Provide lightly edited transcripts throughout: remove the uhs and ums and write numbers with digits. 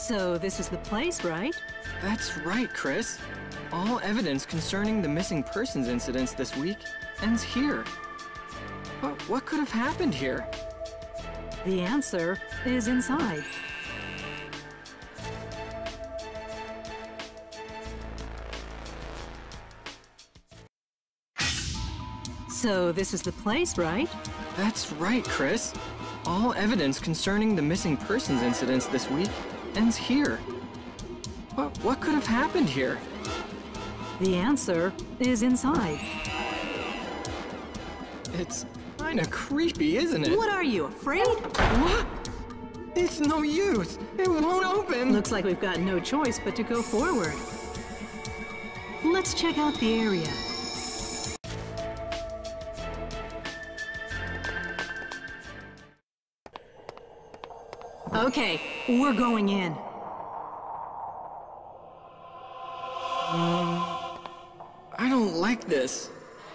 So this is the place, right? That's right, Chris. All evidence concerning the missing persons incidents this week ends here. But what could have happened here? The answer is inside. So this is the place, right? That's right, Chris. All evidence concerning the missing persons incidents this week ends here. But what could have happened here? The answer is inside. It's kinda creepy, isn't it? What are you, afraid? What? It's no use. It won't open. Looks like we've got no choice but to go forward. Let's check out the area. Okay, we're going in. I don't like this.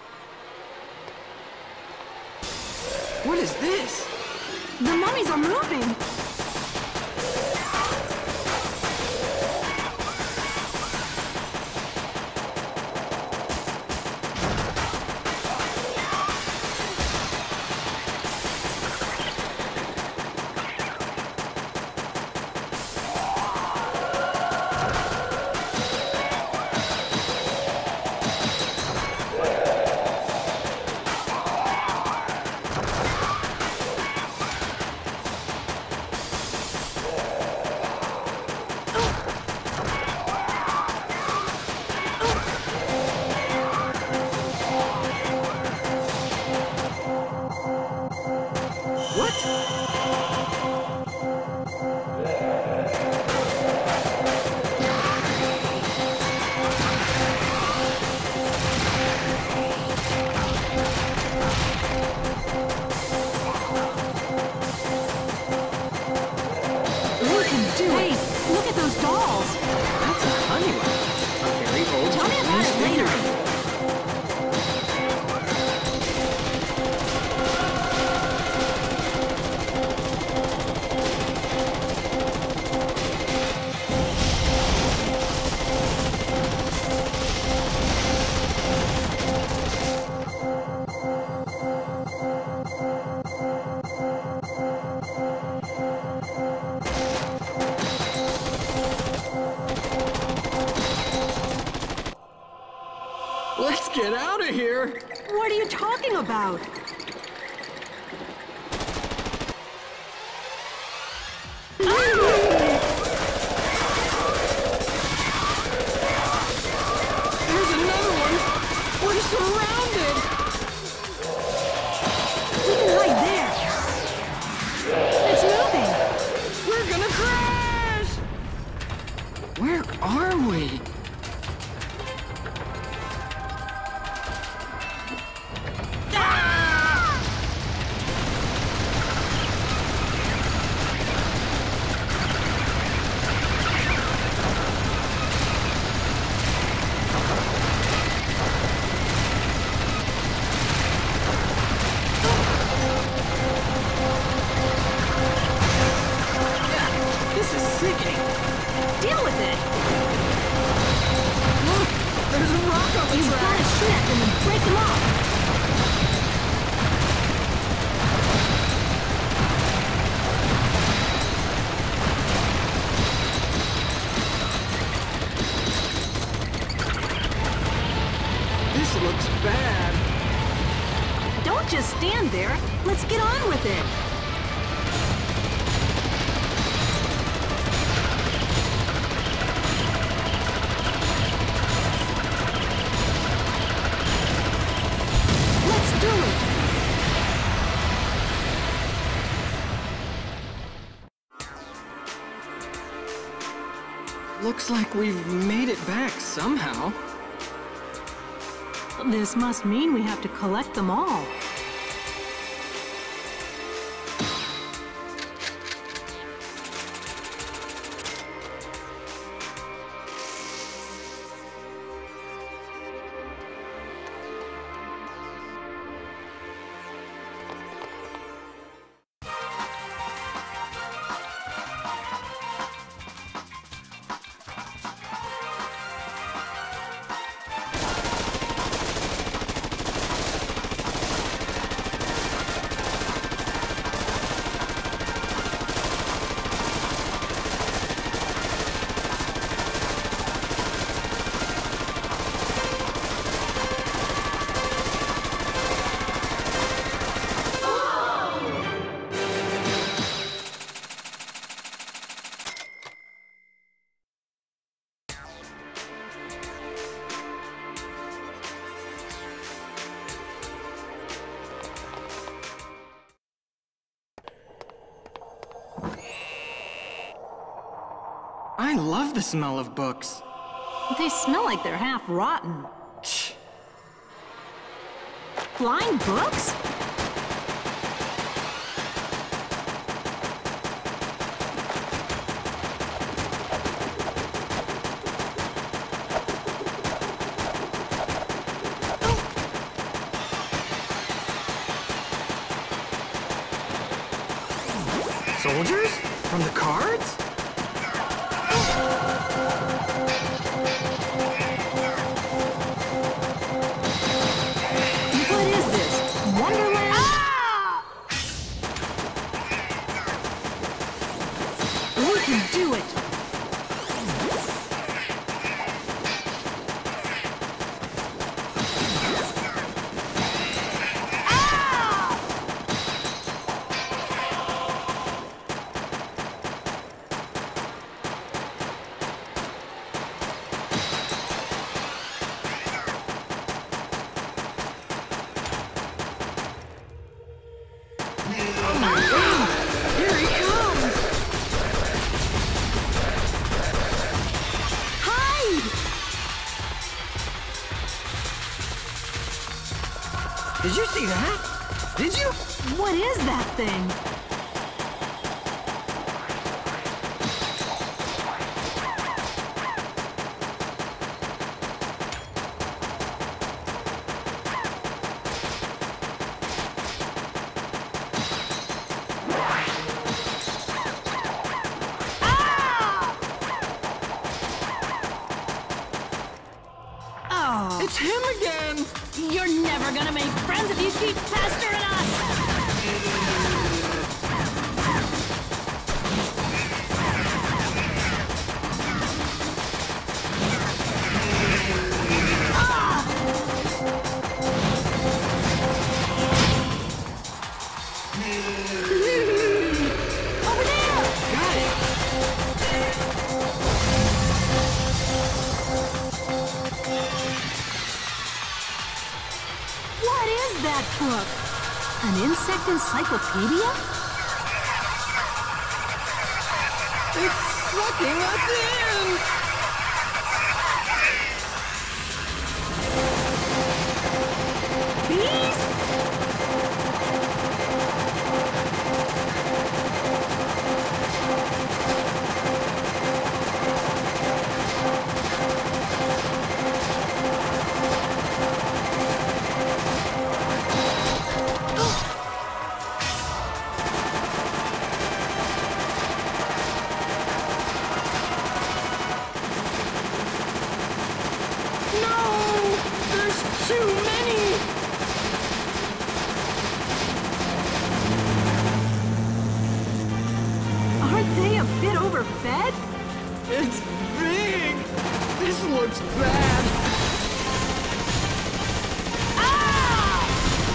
What is this? The mummies are moving! Let's get out of here! What are you talking about? There's another one! We're surrounded! We can hide there! It's moving! We're gonna crash! Where are we? Deal with it! Look! There's a rock on the You've track! got to shoot at them and break them off! This looks bad. Don't just stand there. Let's get on with it. Let's do it. Looks like we've made it back somehow. This must mean we have to collect them all. I love the smell of books. They smell like they're half rotten. Flying books? Soldiers? From the cards? What is this? Wonderland? Ah! We can do it! Did you see that? Did you? What is that thing? Ah! Oh. It's him again! You're never gonna make friends if you keep pestering us! Over there! Got it! What is that book? An insect encyclopedia? It's sucking us in! Bees? No! There's too many! Aren't they a bit overfed? It's big! This looks bad! Ah!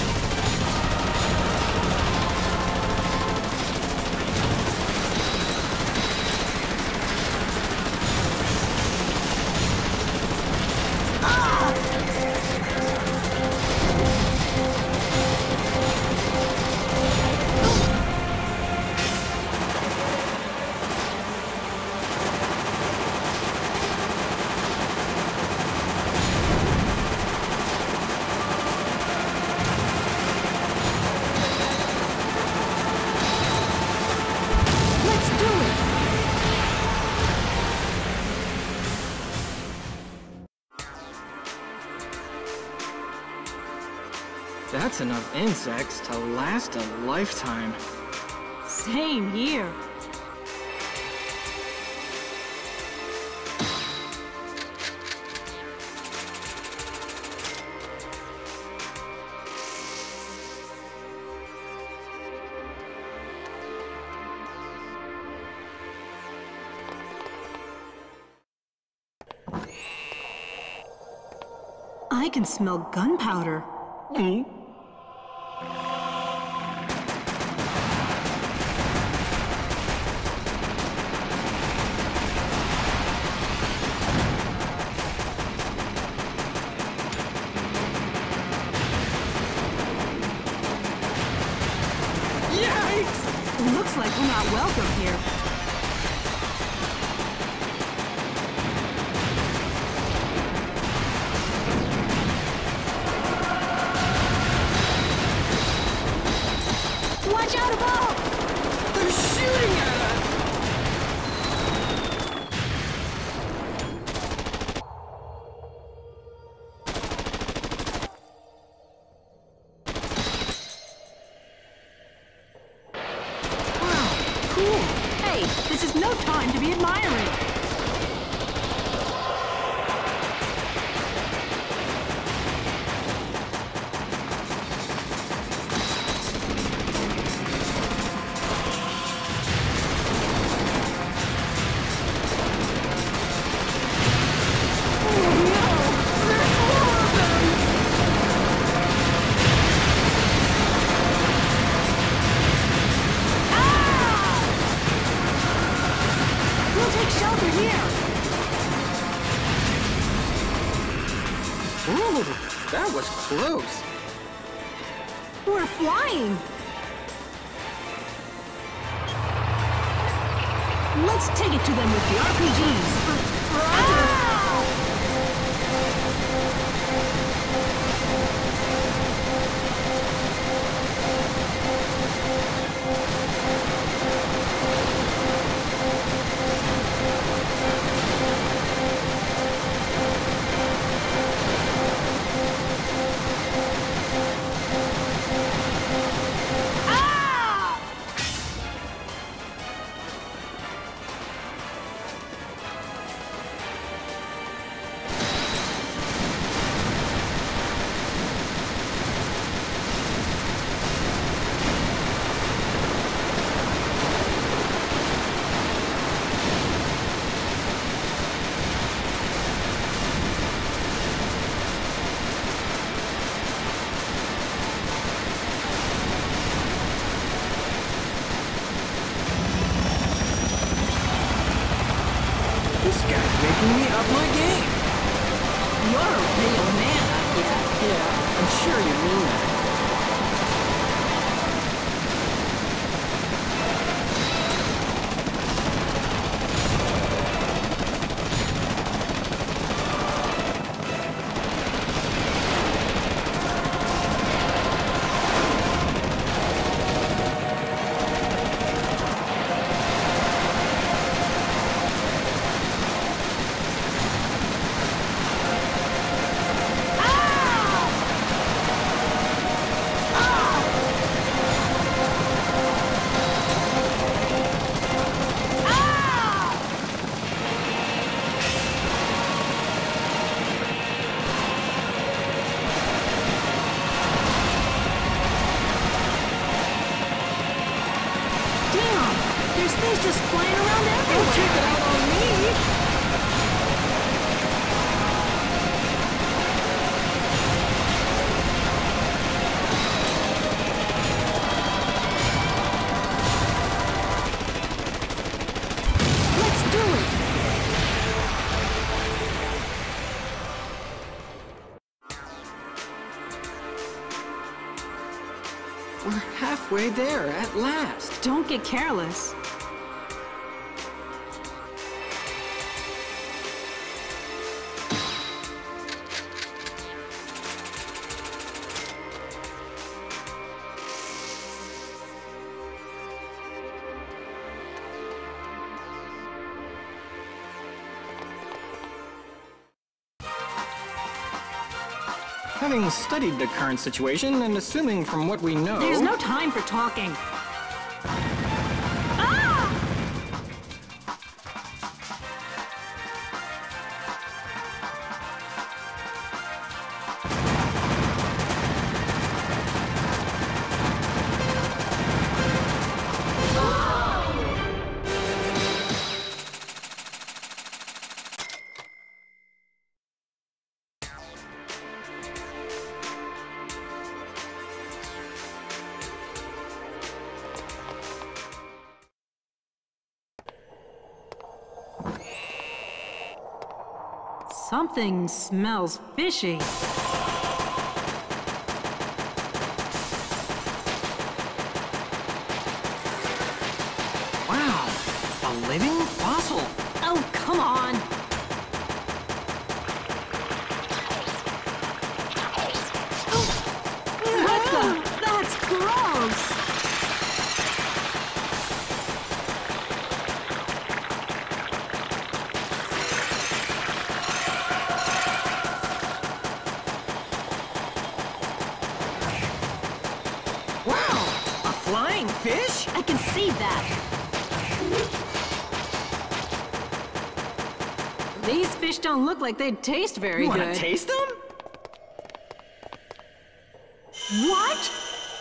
Let's do it! That's enough insects to last a lifetime. Same here. I can smell gunpowder. Yikes! Looks like we're not welcome here. Watch out above! They're shooting at us! Wow, cool. Hey, this is no time to be admiring. Ooh, that was close. We're flying! Let's take it to them with the RPGs. This guy's making me up my game. You're a real man, I guess. Yeah, I'm sure you mean that. There's things just flying around everywhere. Don't take it out on me! Let's do it! We're halfway there at last. Don't get careless. Having studied the current situation and assuming from what we know... There's no time for talking. Ah! Something smells fishy. Wow, a living fossil. Oh, come on. What the? That's gross. can see that. These fish don't look like they'd taste very good. You wanna taste them? What?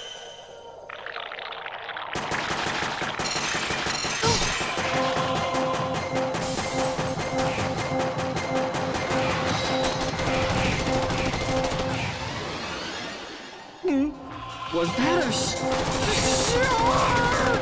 Was that a shark?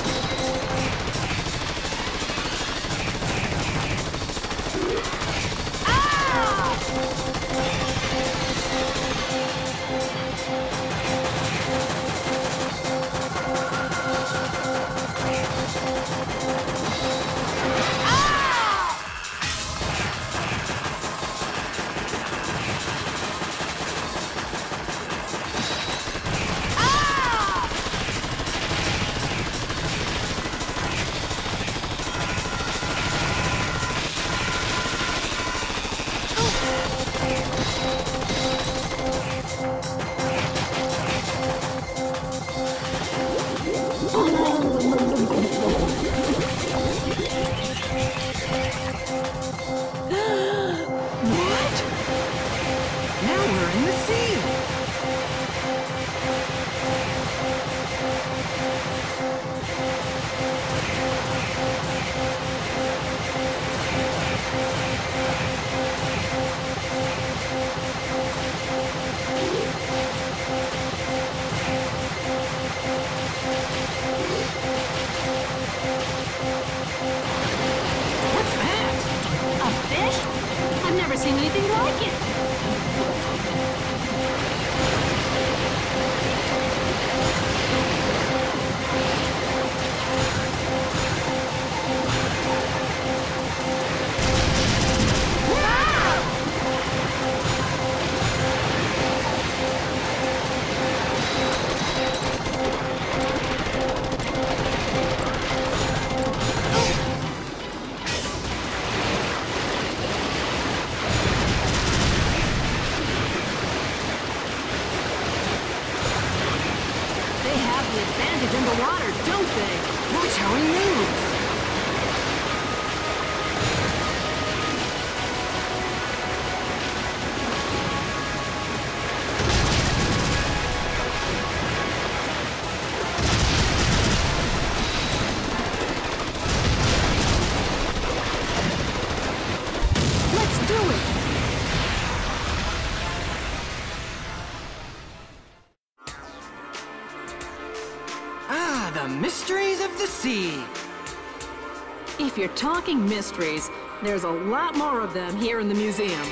Seen anything like it. Advantage underwater, don't they? Watch how he moves! Let's do it! The mysteries of the sea. If you're talking mysteries, there's a lot more of them here in the museum.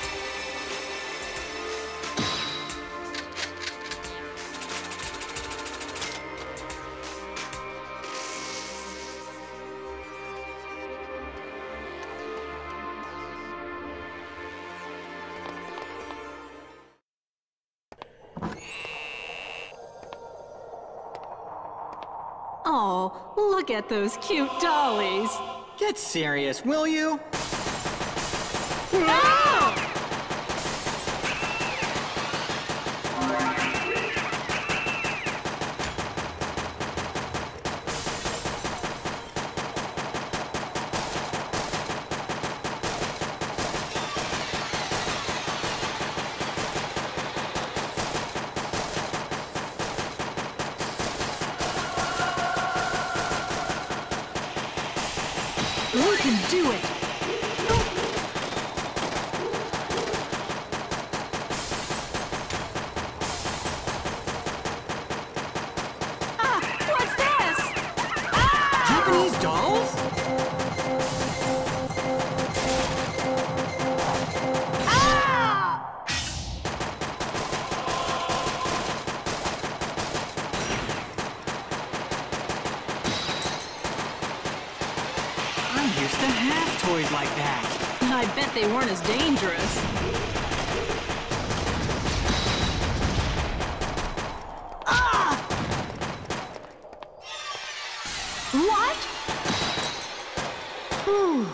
Oh, look at those cute dollies. Get serious, will you? Ah! We can do it! Ah! What's this? Ah! Japanese dolls? Ah! I used to have toys like that. I bet they weren't as dangerous. Ah! What? Whew.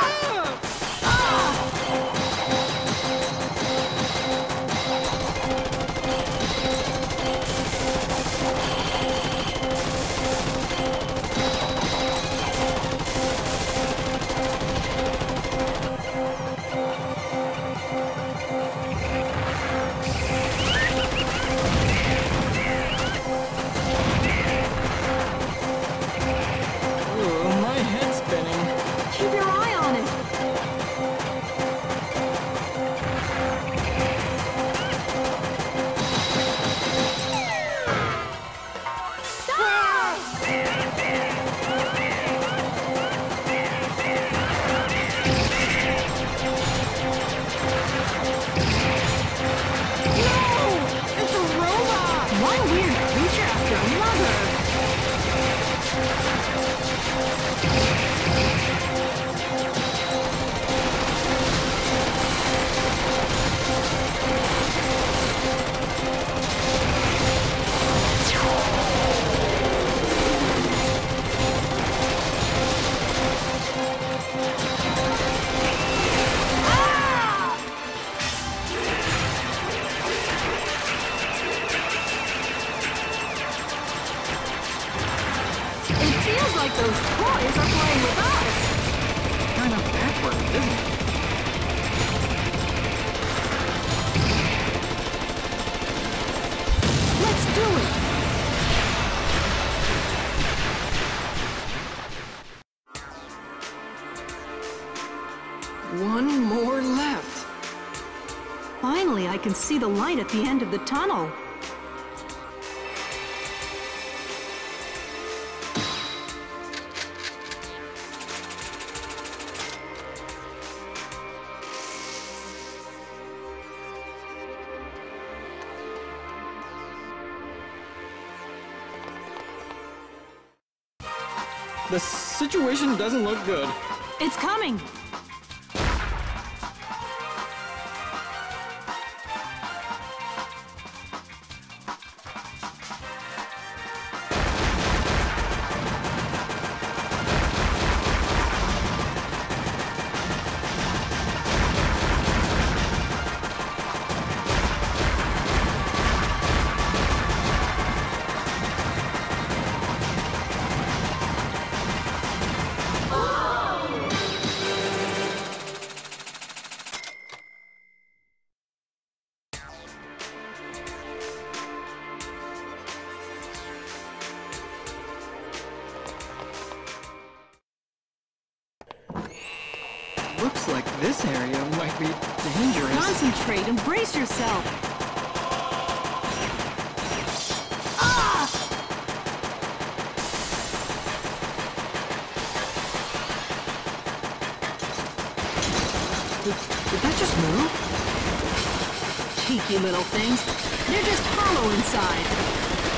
Ah! Ah! It's a robot! One weird creature after another! Like those toys are playing with us! It's kind of backward, isn't it? Let's do it! One more left. Finally, I can see the light at the end of the tunnel. The situation doesn't look good. It's coming! Looks like this area might be dangerous. Concentrate and brace yourself! Ah! Did that just move? Cheeky little things. They're just hollow inside.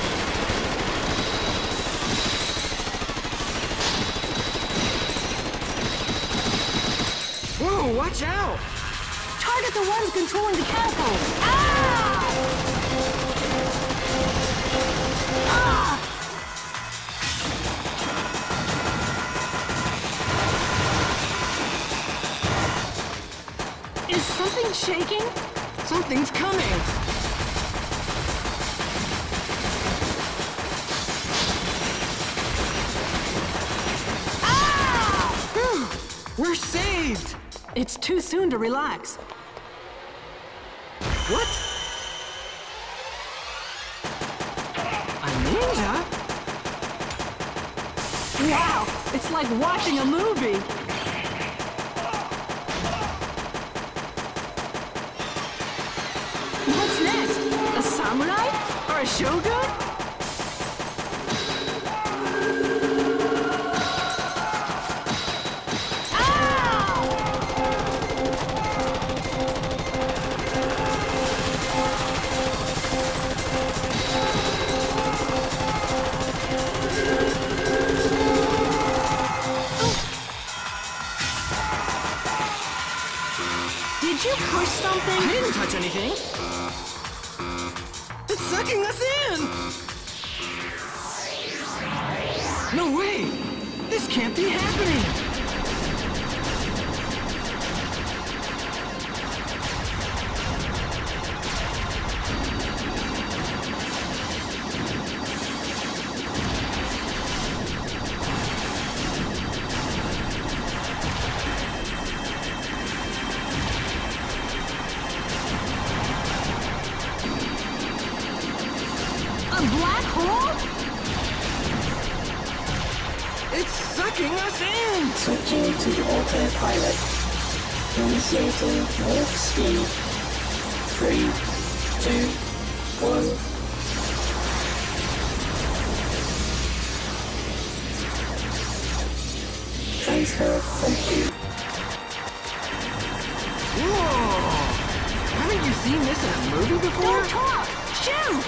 Whoa, watch out! Target the ones controlling the catapult! Ah! Ah! Is something shaking? Something's coming! Ah! Whew, we're saved! It's too soon to relax. What? A ninja? Wow! It's like watching a movie! What's next? A samurai? Or a shogun? Did you push something? I didn't touch anything! It's sucking us in! No way! This can't be happening! A black hole? It's sucking us in! Switching to autopilot. Initiating warp speed. 3, 2, 1. Transfer complete. Whoa! Haven't you seen this in a movie before? Don't talk! Shoot!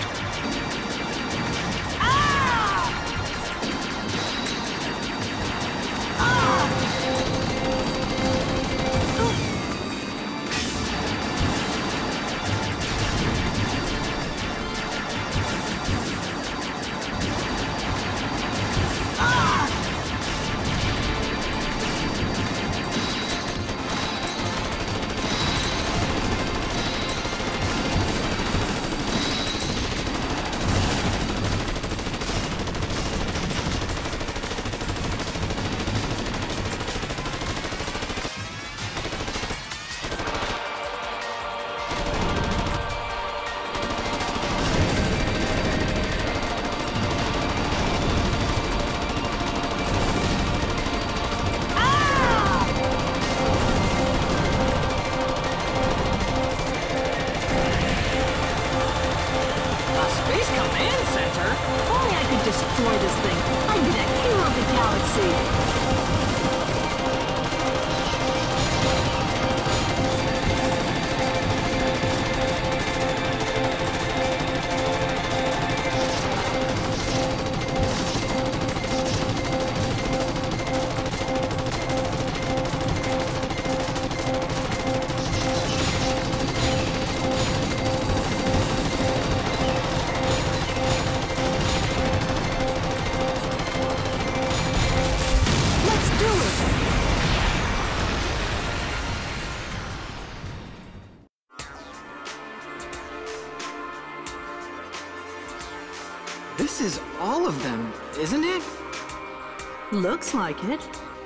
Destroy this thing. I'd be the hero of the galaxy. This is all of them, isn't it? Looks like it.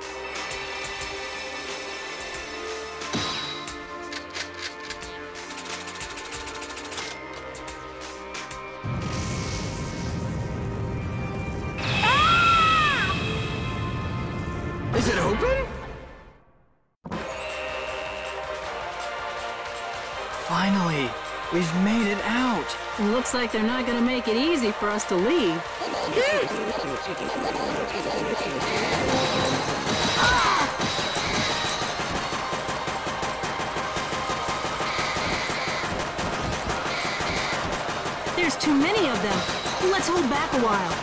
Is it open? Finally, we've made it out. Looks like they're not gonna make it easy for us to leave. There's too many of them. Let's hold back a while.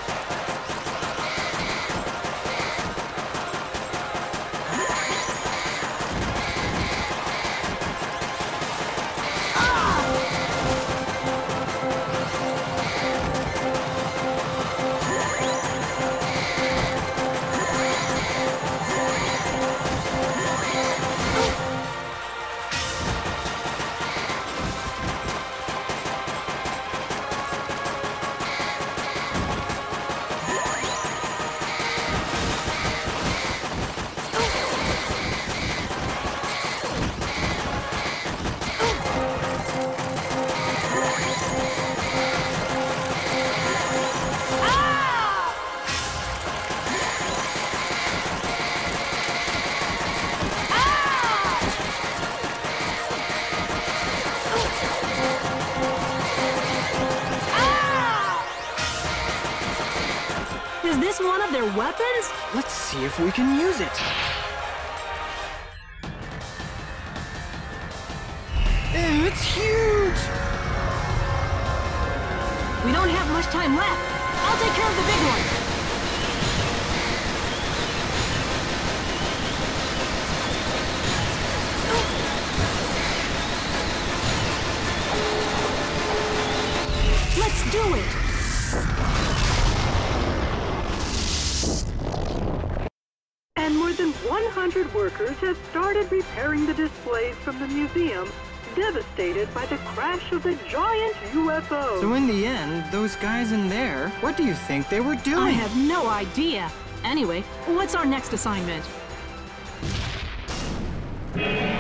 Is this one of their weapons? Let's see if we can use it. It's huge! We don't have much time left. I'll take care of the big one. Let's do it! And more than 100 workers have started repairing the displays from the museum, devastated by the crash of the giant UFO. So in the end, those guys in there, what do you think they were doing? I have no idea. Anyway, what's our next assignment?